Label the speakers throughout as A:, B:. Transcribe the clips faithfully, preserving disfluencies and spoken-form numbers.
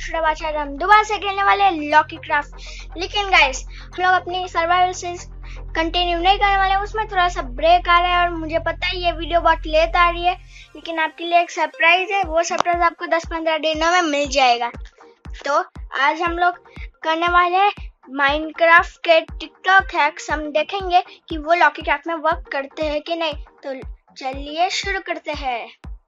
A: छोटा बादशाह, हम दोबारा से खेलने वाले हैं लॉकी क्राफ्ट। लेकिन गाइस हम लोग अपनी सर्वाइवल से कंटिन्यू नहीं करने वाले, उसमें थोड़ा सा ब्रेक आ रहा है और मुझे पता है ये वीडियो बहुत लेट आ रही है, लेकिन आपके लिए एक सरप्राइज है। वो सरप्राइज आपको दस पंद्रह दिनों में मिल जाएगा। तो आज हम लोग करने वाले हैं माइनक्राफ्ट के टिकटॉक हैक्स। हम देखेंगे कि वो लॉकी क्राफ्ट में वर्क करते हैं कि नहीं। तो चलिए शुरू करते हैं।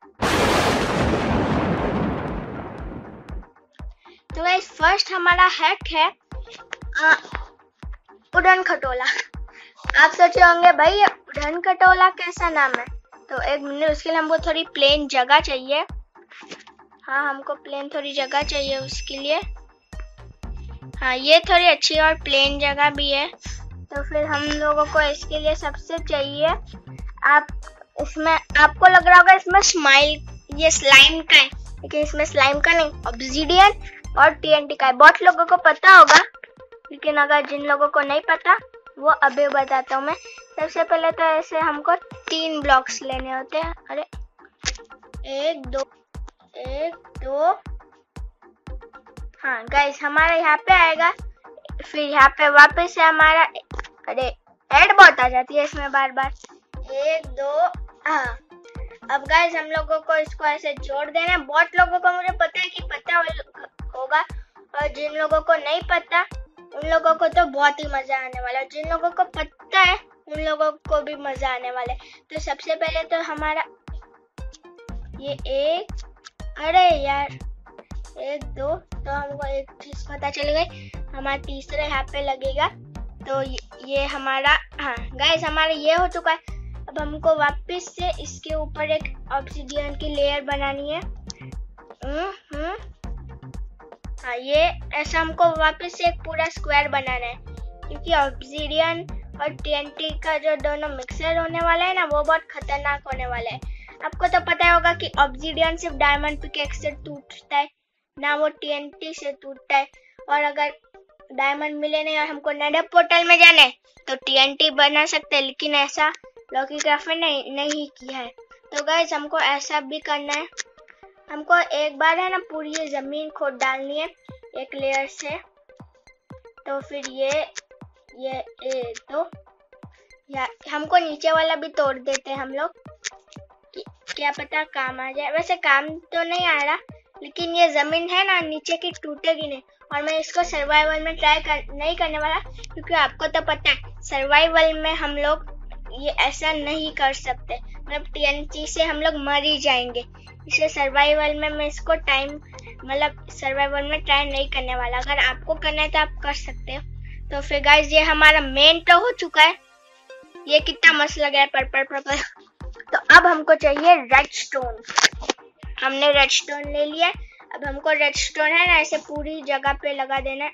A: तो गाइस फर्स्ट हमारा हैक है आ, उड़न खटोला। आप सोचे होंगे भाई ये उड़न खटोला कैसा नाम है। तो एक मिनट, उसके लिए हमको थोड़ी प्लेन जगह चाहिए। हाँ हमको प्लेन थोड़ी जगह चाहिए उसके लिए। हाँ ये थोड़ी अच्छी और प्लेन जगह भी है। तो फिर हम लोगों को इसके लिए सबसे चाहिए, आप इसमें आपको लग रहा होगा इसमें स्माइल ये स्लाइम का है, लेकिन इसमें स्लाइम का नहीं, ऑब्सीडियन और टीएनटी का है। बहुत लोगों को पता होगा, लेकिन अगर जिन लोगों को नहीं पता वो अभी बताता हूँ मैं। सबसे पहले तो ऐसे हमको तीन ब्लॉक्स लेने होते हैं। अरे एक दो एक दो हाँ गाइस हमारा यहाँ पे आएगा। फिर यहाँ पे वापस से हमारा, अरे एड बहुत आ जाती है इसमें बार बार। एक दो हाँ अब गाइस हम लोगों को इसको ऐसे जोड़ देना है। बहुत लोगों को मुझे पता है कि पता होगा, और जिन लोगों को नहीं पता उन लोगों को तो बहुत ही मजा आने वाला है। जिन लोगों को पता है उन लोगों को भी मजा आने वाला है। तो सबसे पहले तो हमारा ये एक, अरे यार एक दो, तो हमको एक चीज पता चल गई, हमारा तीसरा यहाँ पे लगेगा। तो ये, ये हमारा हाँ गाइस हमारा ये हो चुका है। अब हमको वापस से इसके ऊपर एक ऑब्सीडियन की लेयर बनानी है। हम्म हाँ ये ऐसा हमको वापस से एक पूरा स्क्वायर बनाना है, क्योंकि ऑब्सीडियन और टीएनटी का जो दोनों मिक्सर होने वाला है ना, वो बहुत खतरनाक होने वाला है। आपको तो पता होगा कि ऑब्सीडियन सिर्फ डायमंड पिकेक्स से टूटता है ना, वो टीएनटी से टूटता है। और अगर डायमंड मिले नहीं और हमको नेदर पोर्टल में जाना है तो टीएनटी बना सकते हैं, लेकिन ऐसा लॉकी क्राफ्ट में नहीं नहीं किया है। तो गाइस हमको ऐसा भी करना है। हमको एक बार है ना पूरी ये जमीन खोद डालनी है एक लेयर से। तो फिर ये ये एक तो या हमको नीचे वाला भी तोड़ देते हैं हम लोग, क्या पता काम आ जाए। वैसे काम तो नहीं आ रहा, लेकिन ये जमीन है ना नीचे की टूटेगी नहीं। और मैं इसको सर्वाइवल में ट्राई कर, नहीं करने वाला, क्योंकि आपको तो पता है सर्वाइवल में हम लोग ये ऐसा नहीं कर सकते, मतलब टीएनटी से हम लोग मर ही जाएंगे। इसलिए सर्वाइवल में मैं इसको टाइम मतलब सर्वाइवल में ट्राई नहीं करने वाला। अगर आपको करना है तो आप कर सकते हो। तो फिर गाइस ये हमारा मेन तो हो चुका है। ये कितना मस्त लग रहा है पर्पल पर्पल। तो अब हमको चाहिए रेडस्टोन। हमने रेडस्टोन ले लिया। अब हमको रेडस्टोन है ना ऐसे पूरी जगह पे लगा देना है।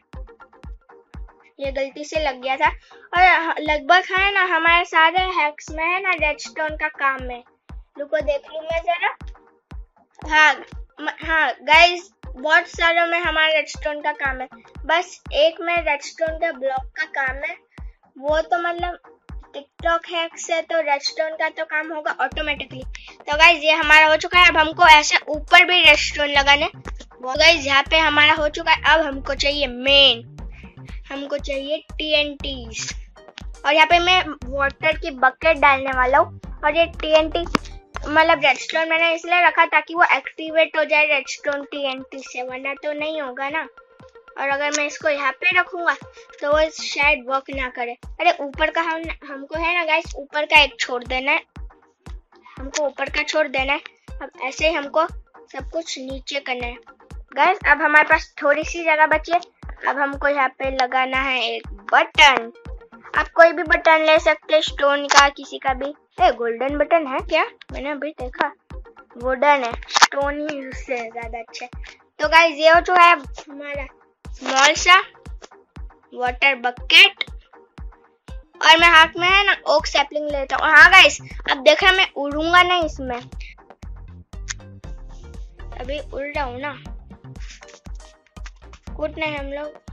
A: ये गलती से लग गया था, और लगभग है ना हमारे सारे हैक्स में है ना रेडस्टोन का काम है। रुको देख लूं मैं जरा। हाँ हाँ गाइस बहुत सारों में हमारा रेडस्टोन का काम है, बस एक में रेडस्टोन का ब्लॉक का काम है। वो तो मतलब टिकटॉक हैक्स है, तो रेडस्टोन का तो काम होगा ऑटोमेटिकली। तो गाइस ये हमारा हो चुका है। अब हमको ऐसे ऊपर भी रेडस्टोन लगाने। वो गाइस यहाँ पे हमारा हो चुका है। अब हमको चाहिए मेन, हमको चाहिए टीएनटीज। और यहाँ पे मैं वाटर की बकेट डालने वाला हूँ। और ये टीएनटी मतलब रेडस्टोन मैंने इसलिए रखा ताकि वो एक्टिवेट हो जाए रेडस्टोन टीएनटी से, वरना तो नहीं होगा ना। और अगर मैं इसको यहाँ पे रखूंगा तो वो शायद वर्क ना करे। अरे ऊपर का हम हमको है ना गाइस ऊपर का एक छोड़ देना है, हमको ऊपर का छोड़ देना है। अब ऐसे ही हमको सब कुछ नीचे करना है गाइस। अब हमारे पास थोड़ी सी जगह बची है। अब हमको यहाँ पे लगाना है एक बटन। आप कोई भी बटन ले सकते हैं, स्टोन का, किसी का भी। ए गोल्डन बटन है क्या? मैंने अभी देखा वुडन है, स्टोन ही उससे ज्यादा अच्छा है। तो गाइस ये हो चुका है हमारा स्मॉल सा वाटर बकेट। और मैं हाथ में है ना ओक सैपलिंग लेता हूँ। हाँ गाइस अब देखा मैं उड़ूंगा नहीं इसमें, अभी उड़ रहा हूँ ना, कूदना है हम लोग।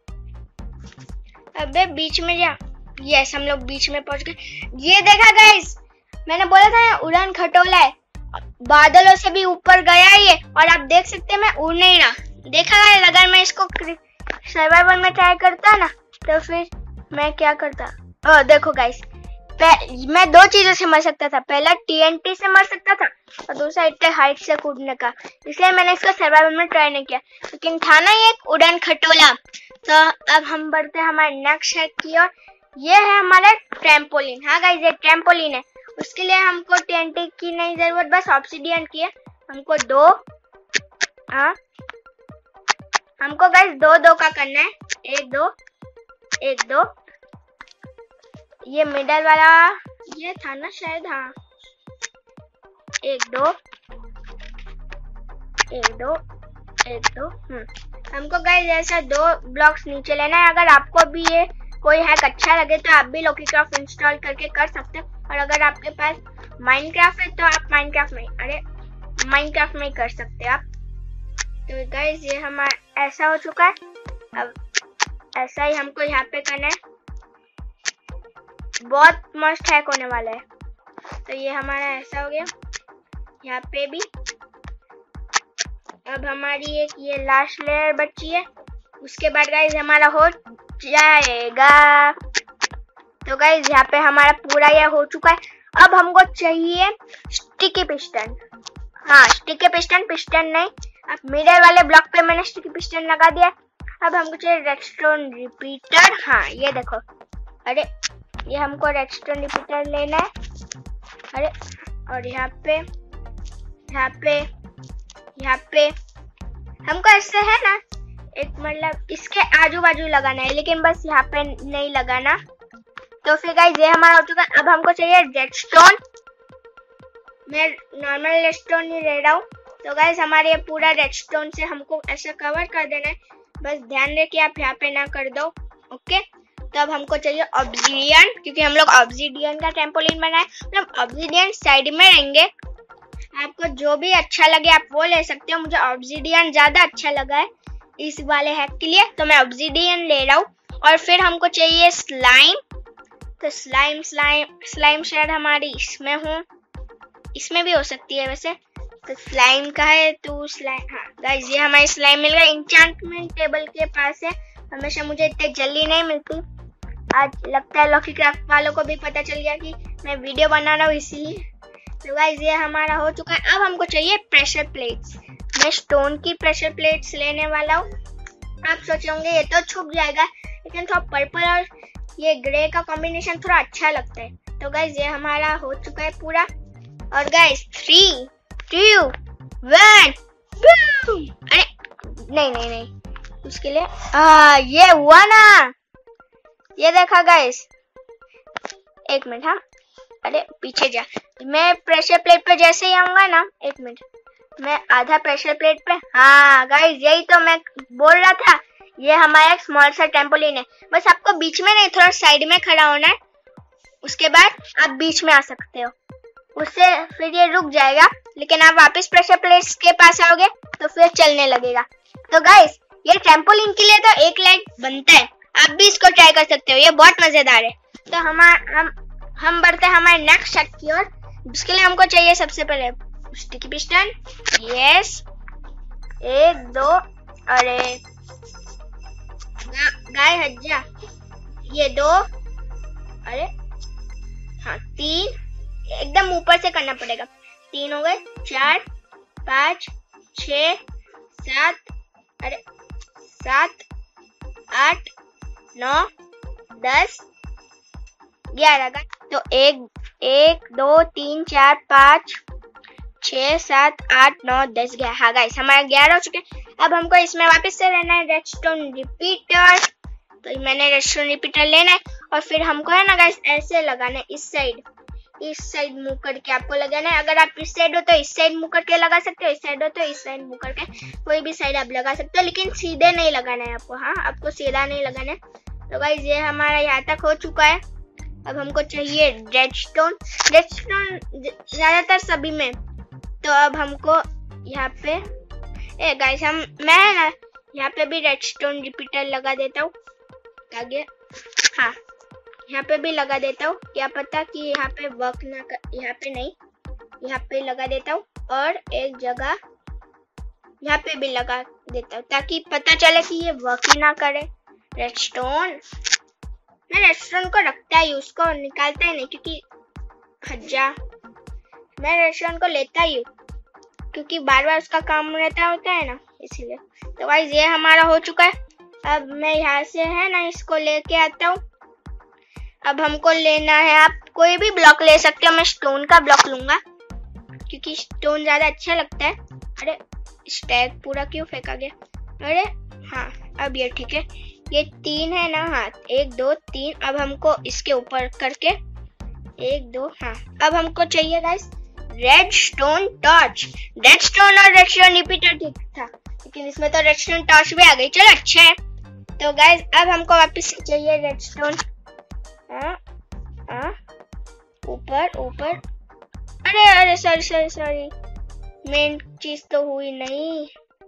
A: अबे बीच में जा। यस हम लोग बीच में पहुंच गए। ये देखा गाइस, मैंने बोला था ना उड़न खटोला है, बादलों से भी ऊपर गया ये। और आप देख सकते हैं मैं उड़ नहीं रहा, देखा गाइस, अगर मैं इसको सर्वाइवल में ट्राई करता ना तो फिर मैं क्या करता। ओ देखो गाइस, मैं दो चीजों से मर सकता था, पहला टीएनटी से मर सकता था और दूसरा इतने हाइट से कूदने का, इसलिए मैंने इसको सर्वाइवल में ट्राई नहीं किया। लेकिन था ना ये एक उड़न खटोला। तो अब हम बढ़ते हैं हमारे नेक्स्ट हैक की ओर। ये है हमारा ट्रैम्पोलिन। हाँ गाइस, ये ट्रैम्पोलिन है। उसके लिए हमको टीएनटी की नहीं जरूरत, बस ऑब्सीडियन की है। हमको दो हाँ हमको गाइस दो दो का करना है, एक दो एक दो। ये मिडल वाला ये था ना शायद, हाँ एक दो एक दो एक दो हम्म हमको गाइस ऐसा दो ब्लॉक्स नीचे लेना है। अगर आपको भी ये कोई हैक अच्छा लगे तो आप भी लॉकीक्राफ्ट इंस्टॉल करके कर सकते हो, और अगर आपके पास माइनक्राफ्ट है तो आप माइनक्राफ्ट में अरे माइनक्राफ्ट में कर सकते हो आप। तो गाइस ये हमारा ऐसा हो चुका है। अब ऐसा ही हमको यहाँ पे करना है, बहुत मस्त हैक होने वाला है। तो ये हमारा ऐसा हो गया, यहाँ पे भी। अब हमारी एक ये लास्ट लेयर बची है, उसके बाद गाइस हमारा हो जाएगा। तो गाइस यहाँ पे हमारा पूरा यह हो चुका है। अब हमको चाहिए स्टिकी पिस्टन। हाँ स्टिकी पिस्टन, पिस्टन नहीं, अब मिडल वाले ब्लॉक पे मैंने स्टिकी पिस्टन लगा दिया। अब हमको चाहिए रेडस्टोन रिपीटर। हाँ ये देखो, अरे ये हमको रेडस्टोन रिपीटर लेना है। अरे और यहाँ पे यहाँ पे यहाँ पे हमको ऐसे है ना, एक मतलब इसके आजू बाजू लगाना है, लेकिन बस यहाँ पे नहीं लगाना। तो फिर गाइस ये हमारा हो चुका है। अब हमको चाहिए रेडस्टोन। मैं नॉर्मल रेडस्टोन ही ले रहा हूँ। तो गाइस हमारे ये पूरा रेडस्टोन से हमको ऐसा कवर कर देना है, बस ध्यान रखिए आप यहाँ पे ना कर दो। ओके, तो अब हमको चाहिए ऑब्सीडियन, क्योंकि हम लोग ऑब्सीडियन का ट्रैम्पोलिन बनाए। मतलब ऑब्सीडियन साइड में रहेंगे, आपको जो भी अच्छा लगे आप वो ले सकते हो। मुझे ऑब्सीडियन ज्यादा अच्छा लगा है इस वाले हैक के लिए, तो मैं ऑब्सीडियन ले रहा हूँ। और फिर हमको चाहिए स्लाइम। तो स्लाइम स्लाइम स्लाइम शायद हमारी इसमें हो, इसमें भी हो सकती है वैसे। तो स्लाइम का है तो स्लाइम, हाँ गाइस ये हमारी स्लाइम मिल गया। इंचांटमेंट टेबल के पास है, हमेशा मुझे इतने जल्दी नहीं मिलती। आज लगता है लॉकीक्राफ्ट वालों को भी पता चल गया कि मैं वीडियो बना रहा हूँ इसीलिए। तो गाइस ये हमारा हो चुका है। अब हमको चाहिए प्रेशर प्लेट्स। मैं स्टोन की प्रेशर प्लेट्स लेने वाला हूँ। आप सोचेंगे ये तो छुप जाएगा, लेकिन थोड़ा पर्पल और ये ग्रे का कॉम्बिनेशन थोड़ा अच्छा लगता है। तो गाइस ये हमारा हो चुका है पूरा। और गाइस थ्री टू वन अरे नहीं नहीं नहीं उसके लिए आ, ये हुआ ना, ये देखा गाइस। एक मिनट, हाँ अरे पीछे जा। मैं प्रेशर प्लेट पे जैसे ही आऊंगा ना, एक मिनट, मैं आधा प्रेशर प्लेट पे, हाँ गाइस यही तो मैं बोल रहा था। ये हमारा एक स्मॉल सा ट्रैम्पोलिन है, बस आपको बीच में नहीं, थोड़ा साइड में खड़ा होना है। उसके बाद आप बीच में आ सकते हो, उससे फिर ये रुक जाएगा। लेकिन आप वापस प्रेशर प्लेट्स के पास आओगे तो फिर चलने लगेगा। तो गाइस ये ट्रैम्पोलिन के लिए तो एक लाइक बनता है, आप भी इसको ट्राई कर सकते हो, ये बहुत मजेदार है। तो हमारा हम हम बढ़ते हैं हमारे नेक्स्ट हैक की ओर। उसके लिए हमको चाहिए सबसे पहले स्टिकी पिस्टन। यस, एक दो, अरे गाय हज्जा, ये दो, अरे हाँ तीन, एकदम ऊपर से करना पड़ेगा। तीन हो गए, चार, पाँच, छ, सात, अरे सात, आठ, नौ, दस, ग्यारह का। तो एक एक दो तीन चार पाँच छः सात आठ नौ दस ग्यारह। हाँ गाइस हमारा ग्यारह हो चुके हैं। अब हमको इसमें वापस से लेना है रेडस्टोन रिपीटर। तो मैंने रेडस्टोन रिपीटर लेना है और फिर हमको है ना गाइस ऐसे लगाना है, इस साइड इस साइड मुंह करके आपको लगाना है। अगर आप इस साइड हो तो इस साइड मुंह करके लगा सकते हो, इस साइड हो तो इस साइड मुंह करके, कोई भी साइड आप लगा सकते हो, लेकिन सीधे नहीं लगाना है आपको। हाँ आपको सीधा नहीं लगाना है। तो गाइस ये हमारा यहाँ तक हो चुका है। अब हमको चाहिए रेडस्टोन। रेडस्टोन ज्यादातर सभी में, तो अब हमको यहाँ पे ए गाइस हम मैं ना यहाँ पे भी रेडस्टोन रिपीटर लगा देता हूँ। आगे हाँ यहाँ पे भी लगा देता हूँ, क्या पता कि यहाँ पे वर्क ना कर, यहाँ पे नहीं, यहाँ पे लगा देता हूँ। और एक जगह यहाँ पे भी लगा देता हूँ ताकि पता चले कि ये वर्क ही ना करे। रेडस्टोन, मैं रेडस्टोन को रखता ही, उसको निकालता ही नहीं क्योंकि हज्जा मैं रेडस्टोन को लेता ही हूँ क्योंकि बार बार उसका काम रहता होता है ना, इसीलिए। तो गाइस ये हमारा हो चुका है। अब मैं यहाँ से है ना इसको लेके आता हूँ। अब हमको लेना है, आप कोई भी ब्लॉक ले सकते हो, मैं स्टोन का ब्लॉक लूंगा क्योंकि स्टोन ज्यादा अच्छा लगता है। अरे स्टैक पूरा क्यों फेंका गया? अरे हाँ अब ये ठीक है, ये तीन है ना, हाँ एक दो तीन। अब हमको इसके ऊपर करके एक दो, हाँ अब हमको चाहिए गाइस रेडस्टोन टॉर्च। रेडस्टोन और रेडस्टोन रिपीटर ठीक था लेकिन इसमें तो रेडस्टोन टॉर्च भी आ गई, चलो अच्छा है। तो गाइस अब हमको वापस चाहिए रेडस्टोन। हाँ हाँ ऊपर ऊपर, अरे अरे सॉरी सॉरी सॉरी मेन चीज तो हुई नहीं।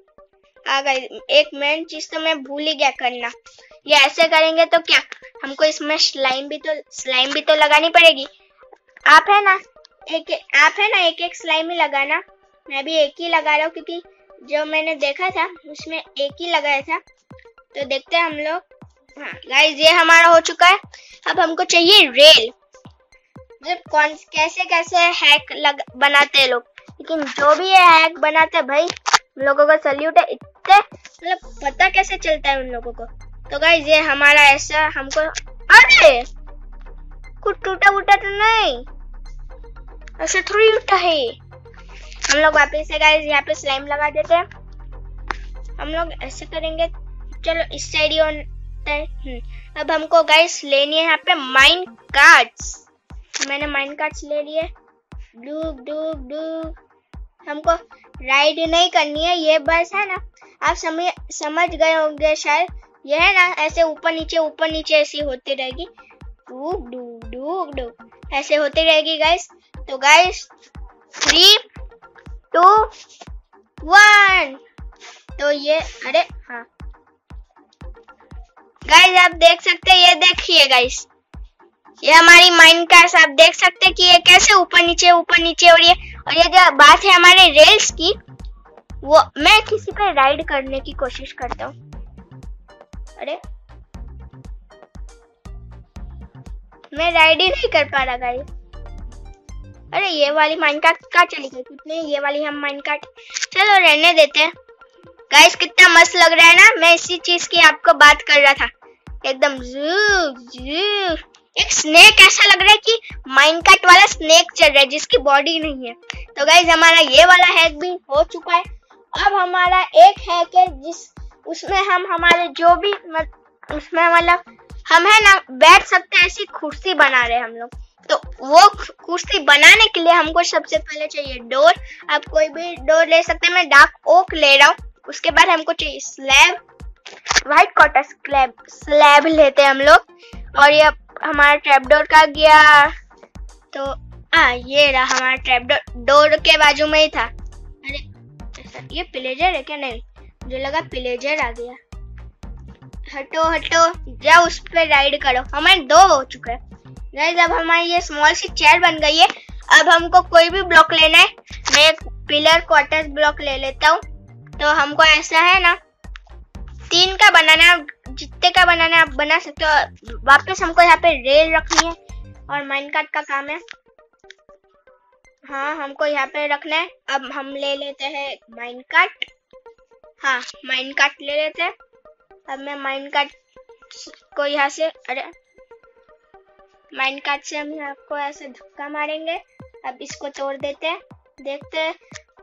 A: आ गई एक मेन चीज तो मैं भूल ही गया करना। ये ऐसे करेंगे तो क्या, हमको इसमें स्लाइम भी तो स्लाइम भी तो लगानी पड़ेगी। आप है ना एक आप है ना एक एक स्लाइम ही लगाना, मैं भी एक ही लगा रहा हूँ क्योंकि जो मैंने देखा था उसमें एक ही लगाया था। तो देखते हैं हम लोग। हाँ गाइस ये हमारा हो चुका है। अब हमको चाहिए रेल। मतलब कौन कैसे कैसे हैक लग, बनाते हैं लोग, लेकिन जो भी ये हैक बनाते हैं भाई उन लोगों को सल्यूट है। इतने मतलब पता कैसे चलता है उन लोगों को। तो गाइस ये हमारा ऐसा हमको, अरे कुछ टूटा वूटा तो नहीं, ऐसे थोड़ी टूटा है। हम लोग वापस से गाइस यहाँ पे स्लाइम लगा देते हैं। हम लोग ऐसे करेंगे, चलो इस साइड ही होता है। अब हमको गाइस लेनी है यहाँ पे माइन कार्ड्स। मैंने माइन कार्ड्स ले लिए। डूब डूब डूब, हमको राइड नहीं करनी है, ये बस है ना आप समझ समझ गए होंगे शायद। ये है ना ऐसे ऊपर नीचे ऊपर नीचे ऐसी होती रहेगी, डूब डूब डूब डूब ऐसे होती रहेगी गाइस। तो गाइस थ्री टू वन, तो ये अरे हाँ गाइस आप देख सकते हैं, ये देखिए गाइस ये हमारी माइन कार्ड्स आप देख सकते हैं कि ये कैसे ऊपर नीचे ऊपर नीचे हो रही है। और ये जो बात है हमारे रेल्स की, वो मैं किसी पे राइड करने की कोशिश करता हूँ। अरे मैं राइड ही नहीं कर पा रहा गाइस। अरे ये वाली माइन कार्ड कहाँ चली गई? कितने ये वाली हम माइन कार्ड, चलो रहने देते हैं। गाइस कितना मस्त लग रहा है ना, मैं इसी चीज की आपको बात कर रहा था। एकदम जू जू एक स्नेक ऐसा लग रहा है कि माइनकार्ट वाला स्नेक चल रहा है जिसकी बॉडी नहीं है। तो गाइस हमारा ये वाला हैक भी हो चुका है। अब हमारा एक हैक है जिस उसमें हम हमारे जो भी मत, उसमें मतलब हम है ना बैठ सकते हैं, ऐसी कुर्सी बना रहे हैं हम लोग। तो वो कुर्सी बनाने के लिए हमको सबसे पहले चाहिए डोर। आप कोई भी डोर ले सकते हैं, मैं डार्क ओक ले रहा हूँ। उसके बाद हमको चाहिए slab, white quartz slab slab लेते हैं हम लोग। और ये हमारा ट्रैप डोर का गया, तो आ ये रहा हमारा ट्रैप डोर, डोर के बाजू में ही था। अरे ये पिलेजर है क्या? नहीं, मुझे लगा पिलेजर आ गया। हटो हटो, जाओ उस पे राइड करो। हमारे दो हो चुके हैं गाइस। अब हमारी ये स्मॉल सी चेयर बन गई है। अब हमको कोई भी ब्लॉक लेना है, मैं एक पिलर क्वार्टर्स ब्लॉक ले लेता हूँ। तो हमको ऐसा है ना तीन का बनाना है, जितने का बनाना है आप बना सकते हो। वापस हमको यहाँ पे रेल रखनी है और माइनकार्ट का काम है। हाँ हमको यहाँ पे रखना है। अब हम ले लेते हैं माइनकार्ट, हाँ माइनकार्ट ले लेते हैं। अब मैं माइनकार्ट को यहाँ से, अरे माइनकार्ट से हम यहाँ को ऐसे धक्का मारेंगे। अब इसको तोड़ देते हैं, देखते हैं।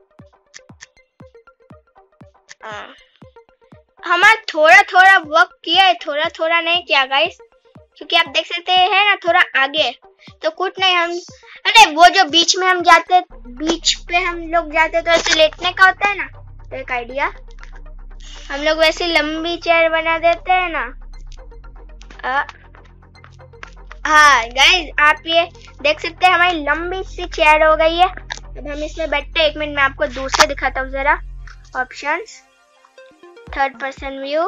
A: हाँ हमारा थोड़ा थोड़ा वर्क किया है, थोड़ा थोड़ा नहीं किया गाइस, क्योंकि आप देख सकते हैं ना थोड़ा आगे। तो कुछ नहीं, हम अरे वो जो बीच में हम जाते बीच पे हम लोग जाते तो ऐसे लेटने का होता है ना, तो एक आइडिया हम लोग वैसे लंबी चेयर बना देते हैं ना। आ, हाँ गाइस आप ये देख सकते हैं हमारी लंबी सी चेयर हो गई है। अब हम इसमें बैठते हैं। एक मिनट में आपको दूर से दिखाता हूँ जरा। ऑप्शंस, थर्ड पर्सन व्यू,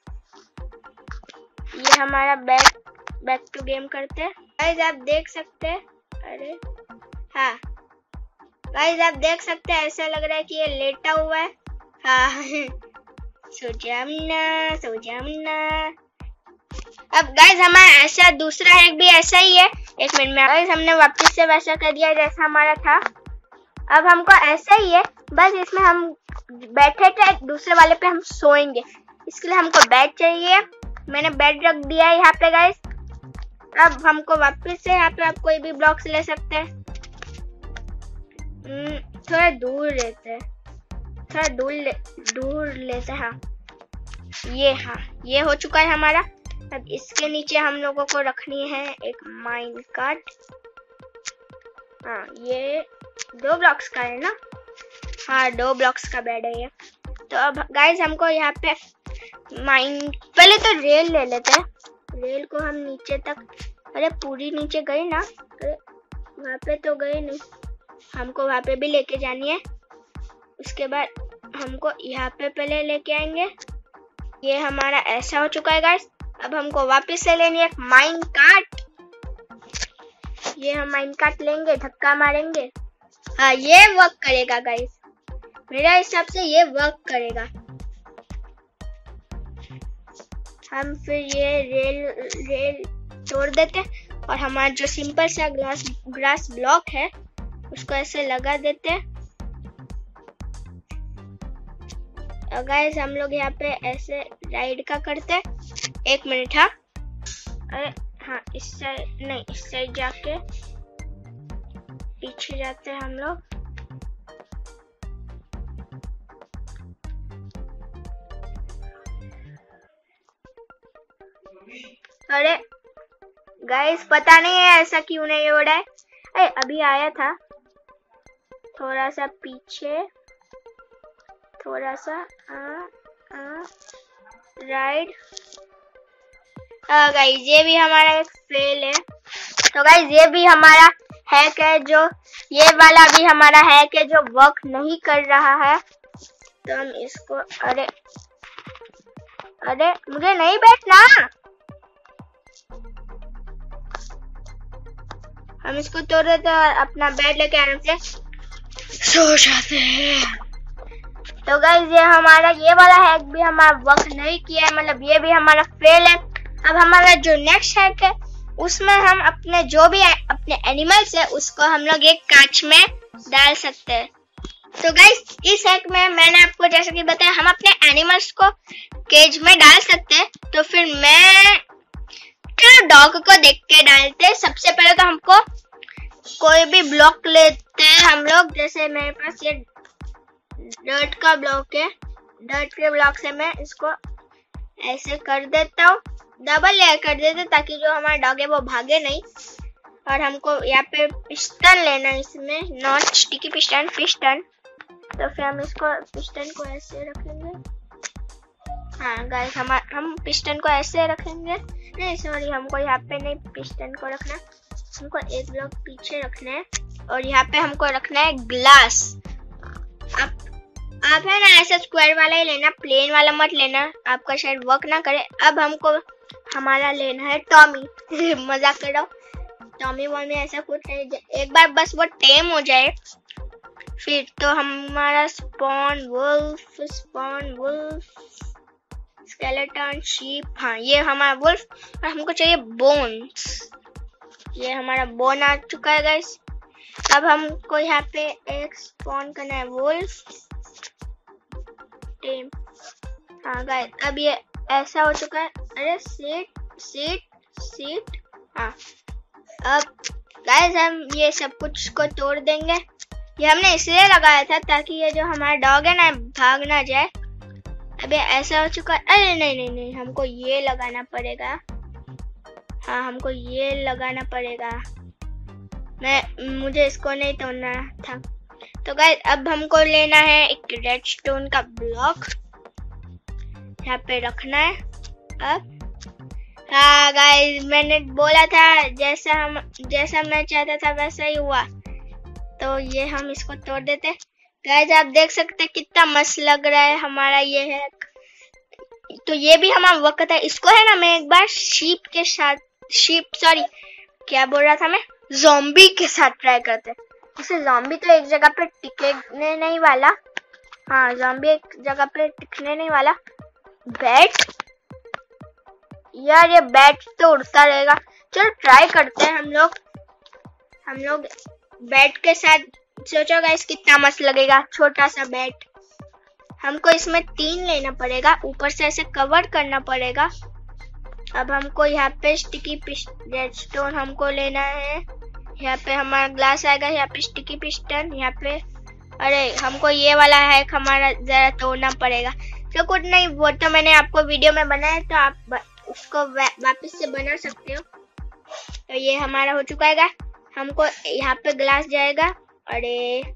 A: ये हमारा बैक बैक टू गेम करते हैं। गाइस आप देख सकते हैं, अरे हाँ गाइस आप देख सकते हैं ऐसा लग रहा है कि ये लेटा हुआ है। हाँ सो जामना सो जामना। अब गाइस हमारा ऐसा दूसरा हैक भी ऐसा ही है। एक मिनट में गाइस हमने वापस से वैसा कर दिया जैसा हमारा था। अब हमको ऐसा ही है, बस इसमें हम बैठे थे दूसरे वाले पे हम सोएंगे। इसके लिए हमको बेड चाहिए। मैंने बेड रख दिया है यहाँ पे गाइस। अब हमको वापस से यहाँ पे आप कोई भी ब्लॉक्स ले सकते हैं। थोड़ा दूर लेते हैं, थोड़ा दूर ले, दूर लेते हैं। हाँ ये, हाँ ये हो चुका है हमारा। अब इसके नीचे हम लोगों को रखनी है एक माइन कार्ट। हाँ ये दो ब्लॉक्स का है ना? हाँ दो ब्लॉक्स का बेड है ये। तो अब गाइस हमको यहाँ पे माइन, पहले तो रेल ले लेते हैं। रेल को हम नीचे तक, अरे पूरी नीचे गई ना? अरे वहाँ पे तो गई नहीं, हमको वहाँ पे भी लेके जानी है। उसके बाद हमको यहाँ पे पहले लेके आएंगे। ये हमारा ऐसा हो चुका है गाइस। अब हमको वापस से लेनी है एक माइन कार्ट। ये हम माइन कार्ट लेंगे, धक्का मारेंगे। हाँ ये वर्क करेगा गाइस, मेरा हिसाब से ये वर्क करेगा। हम फिर ये रेल रेल तोड़ देते हैं और हमारा जो सिंपल सा ग्रास ग्रास ब्लॉक है उसको ऐसे लगा देते हैं। और गाइस हम लोग यहाँ पे ऐसे राइड का करते हैं। एक मिनट, हाँ अरे हाँ इस साइड नहीं, इस साइड जाके पीछे जाते हैं हम लोग। अरे गाइस पता नहीं है ऐसा क्यों नहीं हो रहा है। अरे अभी आया था, थोड़ा सा पीछे, थोड़ा सा आ, आ, राइड। गाइस ये भी हमारा एक फेल है। तो गाइस ये भी हमारा हैक है, जो ये वाला भी हमारा हैक है जो वर्क नहीं कर रहा है। तो हम इसको, अरे अरे मुझे नहीं बैठना, हम इसको तोड़ देते हैं और अपना बेड लेके आराम से सो जाते हैं। तो गाइस ये हमारा ये वाला हैक भी हमारा वर्क नहीं किया है, मतलब ये भी हमारा फेल है। अब हमारा जो नेक्स्ट हैक है उसमें हम अपने जो भी अपने एनिमल्स है उसको हम लोग एक कांच में डाल सकते हैं। तो गाइस इस हैक में मैंने आपको जैसे कि बताया, हम अपने एनिमल्स को केज में डाल सकते हैं। तो फिर मैं चलो डॉग को देख के डालते हैं। सबसे पहले तो हमको कोई भी ब्लॉक लेते हैं हम लोग। जैसे मेरे पास ये डर्ट का ब्लॉक है, डर्ट के ब्लॉक से मैं इसको ऐसे कर देता हूँ, डबल लेयर कर देते ताकि जो हमारा डॉग है वो भागे नहीं। और हमको यहाँ पे पिस्टन लेना है, इसमें नॉन स्टिकी पिस्टन पिस्टन तो फिर हम इसको पिस्टन को ऐसे रखेंगे। हाँ गाइस हम हम पिस्टन को ऐसे रखेंगे, नहीं सॉरी हमको यहाँ पे नहीं पिस्टन को रखना, हमको एक ब्लॉक पीछे रखना है। और यहाँ पे हमको रखना है ग्लास। आप आप है ना ऐसा स्क्वायर वाला ही लेना, प्लेन वाला मत लेना, आपका शायद वर्क ना करे। अब हमको हमारा लेना है टॉमी मजाक कर रहा हूँ, टॉमी वॉमी ऐसा कुछ नहीं, एक बार बस वो टेम हो जाए फिर तो हमारा spawn wolf, spawn wolf, skeleton, sheep, हाँ ये हमारा वुल्फ। और हमको चाहिए बोन्स, ये हमारा बोन आ चुका है गाइस। अब हमको यहाँ पे एक स्पॉन करना है वुल्फ टेम। हाँ गाइस अब ये ऐसा हो चुका है। अरे सीट सीट सीट हाँ अब गाइस हम ये सब कुछ को तोड़ देंगे। ये हमने इसलिए लगाया था ताकि ये जो हमारा डॉग है ना भाग ना जाए। अब ये ऐसा हो चुका है। अरे नहीं नहीं नहीं हमको ये लगाना पड़ेगा, हाँ हमको ये लगाना पड़ेगा, मैं मुझे इसको नहीं तोड़ना था। तो गाइस अब हमको लेना है एक रेडस्टोन का ब्लॉक, यहाँ पे रखना है। अब हाँ गाइस मैंने बोला था जैसा हम जैसा मैं चाहता था वैसा ही हुआ। तो ये हम इसको तोड़ देते। गाइस आप देख सकते हैं कितना मस्त लग रहा है हमारा ये है। तो ये भी हमारा वक्त है। इसको है ना मैं एक बार शीप के साथ, शीप सॉरी क्या बोल रहा था मैं, ज़ॉम्बी के साथ ट्राई करते हैं। जैसे ज़ॉम्बी तो एक जगह पे टिकने नहीं वाला, हाँ ज़ॉम्बी एक जगह पे टिकने नहीं वाला। बैट, यार ये बैट तो उड़ता रहेगा। चलो ट्राई करते हैं हम लोग हम लोग बैट के साथ। सोचो गाइस कितना मस्त लगेगा, छोटा सा बैट। हमको इसमें तीन लेना पड़ेगा, ऊपर से ऐसे कवर करना पड़ेगा। अब हमको यहाँ पे स्टिकी रेडस्टोन हमको लेना है। यहाँ पे हमारा ग्लास आएगा, यहाँ पे स्टिकी पिस्टन, यहाँ पे अरे हमको ये वाला है हमारा जरा तोड़ना पड़ेगा। तो कुछ नहीं, वो तो मैंने आपको वीडियो में बनाया, तो आप उसको वापस से बना सकते हो। तो ये हमारा हो चुका है। हमको यहाँ पे ग्लास जाएगा। अरे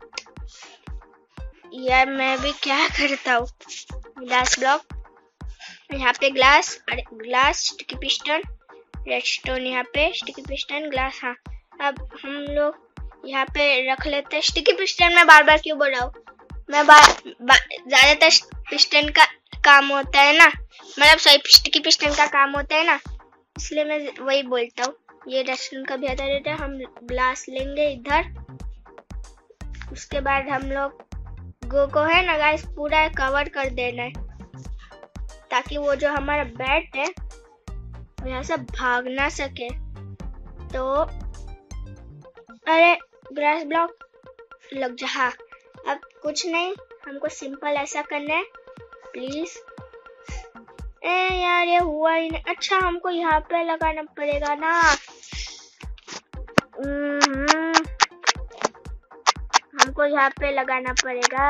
A: यार मैं भी क्या करता हूँ। ग्लास ब्लॉक, यहाँ पे ग्लास, अरे ग्लास, स्टिकी पिस्टन, रेडस्टोन, यहाँ पे स्टिकी पिस्टन, ग्लास। हाँ अब हम लोग यहाँ पे रख लेते हैं। स्टिकी पिस्टन में बार बार क्यों बोल रहा हूँ मैं, ज्यादातर पिस्टन का काम होता है ना, मतलब सही स्टिकी पिस्टन का काम होता है ना, इसलिए मैं वही बोलता हूँ। ये रेस्टोरेंट का भी आता रहता है। हम ग्लास लेंगे इधर। उसके बाद हम लोग गो को है ना गाइस पूरा कवर कर देना है, ताकि वो जो हमारा बैट है वो यहाँ से भाग ना सके। तो अरे ग्रास ब्लॉक लग जा। हाँ अब कुछ नहीं, हमको सिंपल ऐसा करना है प्लीज। ए यार ये हुआ ही नहीं। अच्छा हमको यहाँ पे लगाना पड़ेगा ना। हमको यहाँ पे लगाना पड़ेगा।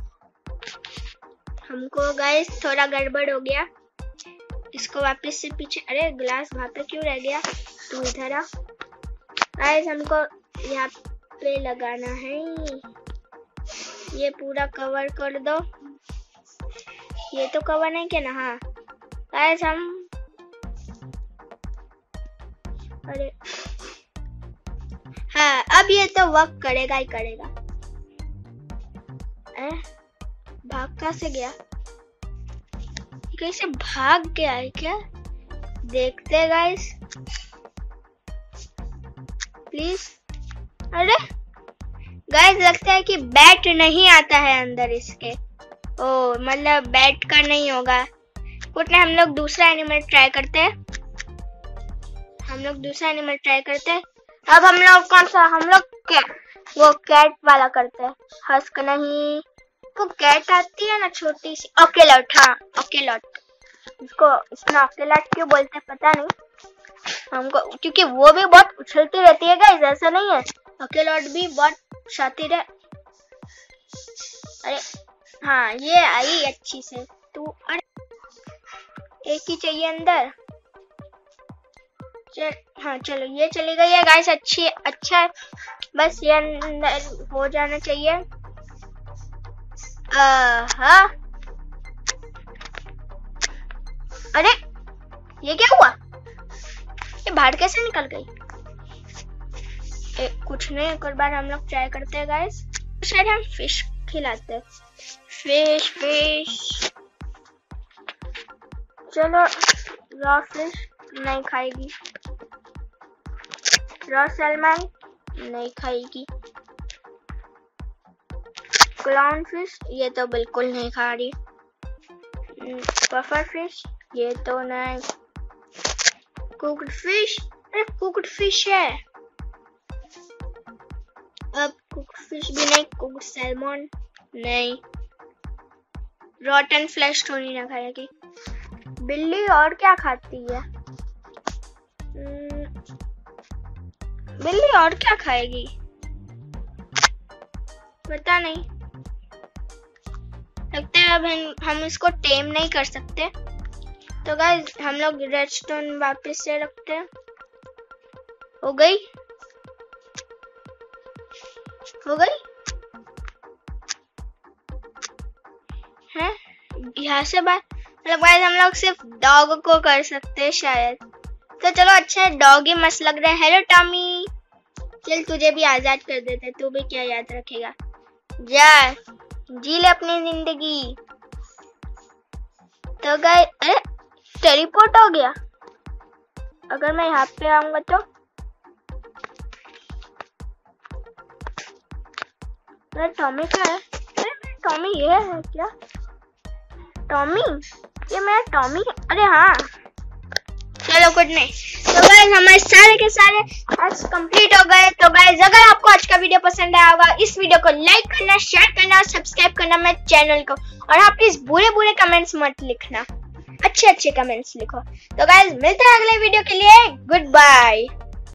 A: हमको गाइस थोड़ा गड़बड़ हो गया, इसको वापस से पीछे। अरे ग्लास वहाँ पे क्यों रह गया, तू इधर आ। गाइस हमको यहाँ पे लगाना है, ये पूरा कवर कर दो। ये तो कवर नहीं किया ना। हाँ गाइस हम अरे हाँ अब ये तो वर्क करेगा ही करेगा। ए, भाग कहाँ से गया, कैसे भाग गया है क्या, देखते हैं गाइस प्लीज। अरे गाइस लगता है कि बैट नहीं आता है अंदर इसके। ओ मतलब बैट का नहीं होगा कुछ नहीं। हम लोग दूसरा एनिमल ट्राई करते हैं। हम लोग दूसरा एनिमल ट्राई करते हैं। अब हम लोग कौन सा, हम लोग कैट, वो कैट वाला करते हैं। हस्क नहीं, वो कैट आती है ना छोटी सी, ओकेलॉट। हाँ ओकेलॉट, इसको इतना ओकेलॉट क्यों बोलते हैं पता नहीं हमको, क्योंकि वो भी बहुत उछलती रहती है गाइस, ऐसा नहीं है। ओकेलॉट भी बहुत शातिर है। अरे हाँ ये आई अच्छी से तू। अरे एक ही चाहिए अंदर। चल हाँ चलो ये चली गई है गाइस, अच्छी अच्छा है। बस ये अंदर हो जाना चाहिए। हाँ अरे ये क्या हुआ, ये बाहर कैसे निकल गई। ए, कुछ नहीं, एक और बार हम लोग ट्राई करते हैं गाइस। शायद हम फिश खिलाते हैं। फिश फिश चलो, रॉ फिश नहीं खाएगी, रॉ सैल्मन नहीं खाएगी, क्लाउन फिश ये तो बिल्कुल नहीं खा रही, पफर फिश ये तो नहीं, कुक्ड फिश, अरे कुक्ड फिश है। अब कुक्ड फिश भी नहीं, कुक्ड सैल्मन नहीं, रॉटन फ्लेश थोड़ी ना खाएगी। बिल्ली और क्या खाती है, बिल्ली और क्या खाएगी पता नहीं। लगता है अब हम इसको टेम नहीं कर सकते। तो गाइस हम लोग रेडस्टोन वापस से रखते हैं। हो गई हो गई है यहाँ से बात, मतलब गाइस हम लोग सिर्फ डॉग को कर सकते हैं शायद। तो चलो अच्छा है, डॉग ही मस्त लग रहा है। हेलो टॉमी, चल तुझे भी आजाद कर देते, तू भी क्या याद रखेगा, जा जी ले अपनी जिंदगी। तो गाइस अरे टेलीपोर्ट हो गया, अगर मैं यहाँ पे आऊंगा तो। अरे टॉमी कहाँ है, टॉमी ये है क्या? टॉमी, ये मेरा टॉमी, अरे हाँ चलो गुड नाइट। तो गाइस हमारे सारे के सारे आज कंप्लीट हो गए। तो गाइस अगर आपको आज का वीडियो पसंद आया होगा, इस वीडियो को लाइक करना, शेयर करना और सब्सक्राइब करना मेरे चैनल को। और आप प्लीज बुरे बुरे कमेंट्स मत लिखना, अच्छे अच्छे कमेंट्स लिखो। तो गाइस मिलते हैं अगले वीडियो के लिए, गुड बाय।